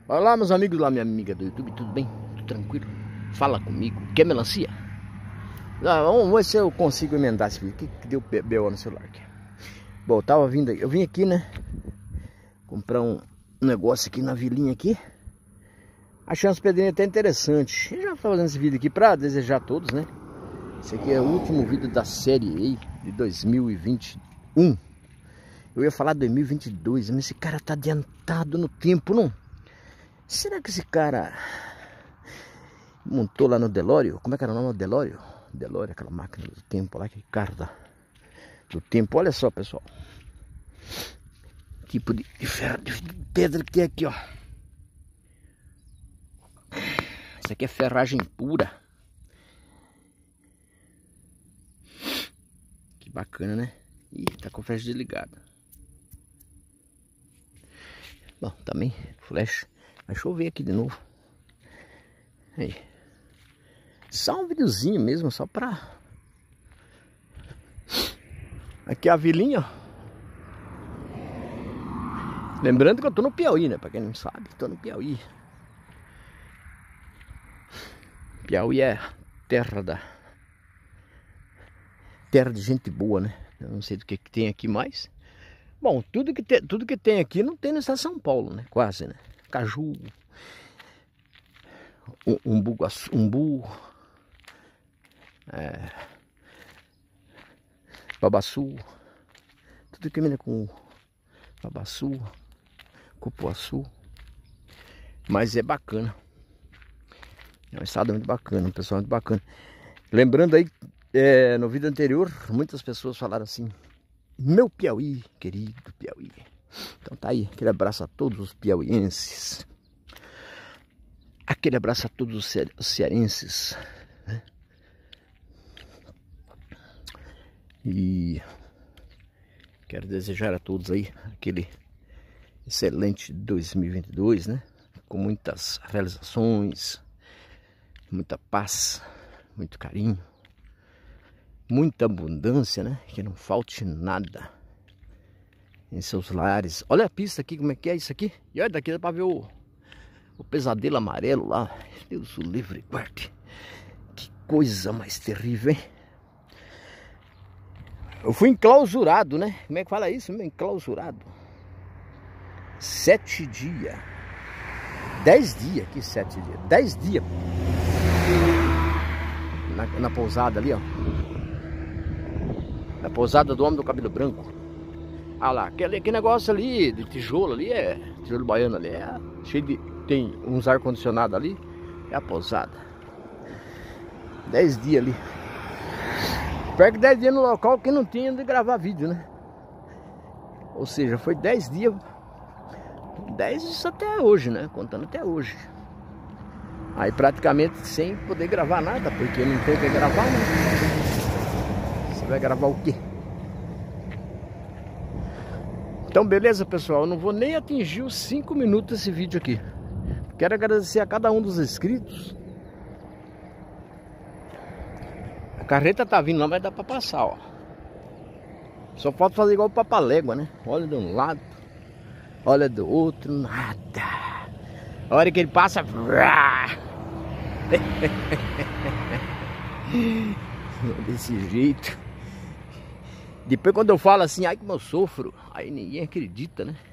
Olá, meus amigos, lá minha amiga do YouTube, tudo bem? Tudo tranquilo? Fala comigo. Quer melancia? Vamos ver se eu consigo emendar esse vídeo. O que deu BO no celular aqui? Bom, eu tava vindo aí. Eu vim aqui, né? Comprar um negócio aqui na vilinha aqui. Achei umas pedrinhas até interessantes. Eu já tô fazendo esse vídeo aqui pra desejar a todos, né? Esse aqui é o último vídeo da série aí de 2021. Eu ia falar 2022, mas esse cara tá adiantado no tempo, não? Será que esse cara montou lá no DeLorean? Como é que era o nome do DeLorean? DeLorean, aquela máquina do tempo lá, que carro do tempo. Olha só, pessoal. Tipo de pedra que tem aqui, ó. Isso aqui é ferragem pura. Que bacana, né? Ih, tá com o flash desligado. Bom, também flash. Deixa eu ver aqui de novo. Aí. Só um videozinho mesmo, só pra... Aqui é a vilinha, ó. Lembrando que eu tô no Piauí, né? Pra quem não sabe, tô no Piauí. Piauí é terra de gente boa, né? Eu não sei do que tem aqui mais. Bom, tudo que tem aqui não tem no estado de São Paulo, né? Quase, né? Caju, umbu, babaçu, tudo que mina com babaçu, cupuaçu. Mas é bacana. É um estado muito bacana, um pessoal muito bacana. Lembrando aí, no vídeo anterior, muitas pessoas falaram assim: meu Piauí, querido Piauí. Então tá aí, aquele abraço a todos os piauienses. Aquele abraço a todos os cearenses, né? E quero desejar a todos aí aquele excelente 2022, né? Com muitas realizações, muita paz, muito carinho, muita abundância, né? Que não falte nada em seus lares. Olha a pista aqui, como é que é isso aqui? E olha daqui dá pra ver o pesadelo amarelo lá. Deus o livre guarde. Que coisa mais terrível, hein? Eu fui enclausurado, né? Como é que fala isso? Enclausurado. 7 dias. 10 dias. Que 7 dias? 10 dias. Na pousada ali, ó. Na pousada do homem do cabelo branco. Ah lá, aquele negócio ali de tijolo ali, tijolo baiano ali, cheio de... Tem uns ar-condicionado ali, é a pousada. 10 dias ali. Perto de 10 dias no local que não tinha de gravar vídeo, né? Ou seja, foi 10 dias. 10 isso até hoje, né? Contando até hoje. Aí praticamente sem poder gravar nada, porque não tem o que gravar, né? Você vai gravar o quê? Então beleza, pessoal, eu não vou nem atingir os 5 minutos desse vídeo aqui. Quero agradecer a cada um dos inscritos. A carreta tá vindo lá, mas dá pra passar, ó. Só falta fazer igual o Papalégua, né? Olha de um lado, olha do outro, nada. A hora que ele passa... Desse jeito. Depois quando eu falo assim, ai como eu sofro, aí ninguém acredita, né?